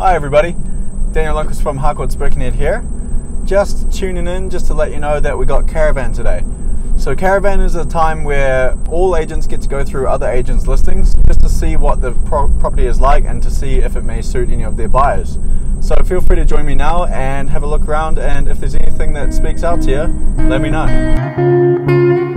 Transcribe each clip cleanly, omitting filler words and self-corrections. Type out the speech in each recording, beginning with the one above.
Hi everybody, Dianne Lundquist from Harcourt's Birkenhead here. Just tuning in just to let you know that we got Caravan today. So Caravan is a time where all agents get to go through other agents' listings just to see what the property is like and to see if it may suit any of their buyers. So feel free to join me now and have a look around, and if there's anything that speaks out to you, let me know.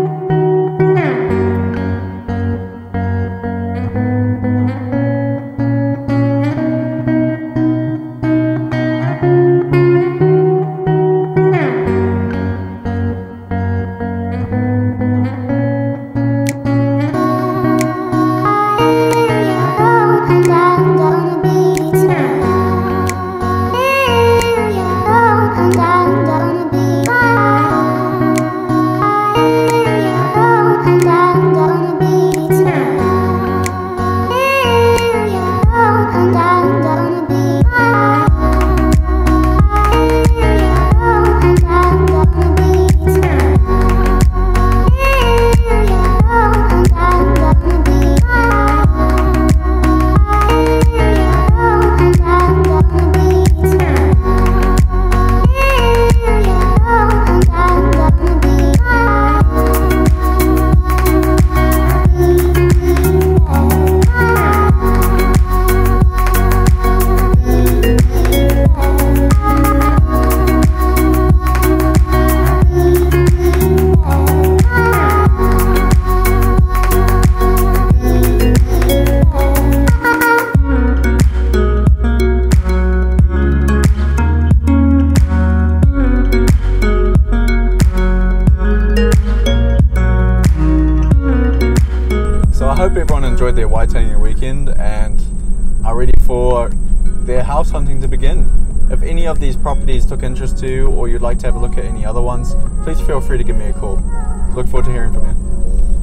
I hope everyone enjoyed their whitetailing weekend and are ready for their house hunting to begin. If any of these properties took interest to you, or you'd like to have a look at any other ones, please feel free to give me a call. Look forward to hearing from you.